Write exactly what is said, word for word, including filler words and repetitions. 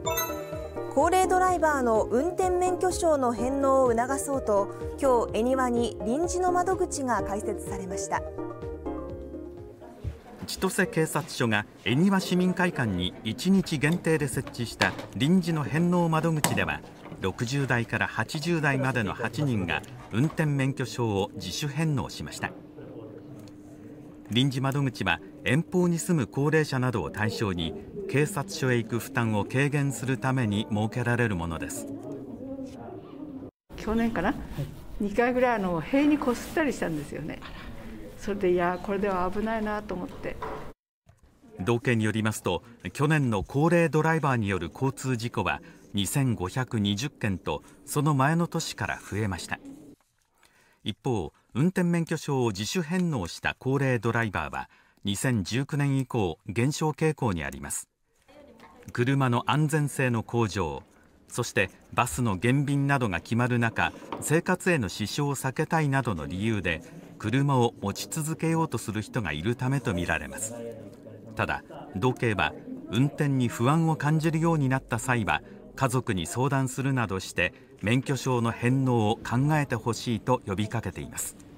高齢ドライバーの運転免許証の返納を促そうと、今日恵庭に臨時の窓口が開設されました。 千歳警察署が恵庭市民会館にいちにち限定で設置した臨時の返納窓口では、ろくじゅうだいからはちじゅうだいまでのはちにんが運転免許証を自主返納しました。臨時窓口は遠方に住む高齢者などを対象に警察署へ行く負担を軽減するために設けられるものです。 去年かな、にかいぐらいあの塀にこすったりしたんですよね。それでいやこれでは危ないなと思って。 道警によりますと、去年の高齢ドライバーによる交通事故はにせんごひゃくにじゅっけんと、その前の年から増えました。一方、運転免許証を自主返納した高齢ドライバーはにせんじゅうきゅうねん以降減少傾向にあります。車の安全性の向上、そしてバスの減便などが決まる中、生活への支障を避けたいなどの理由で車を持ち続けようとする人がいるためとみられます。ただ、道警は運転に不安を感じるようになった際は家族に相談するなどして免許証の返納を考えてほしいと呼びかけています。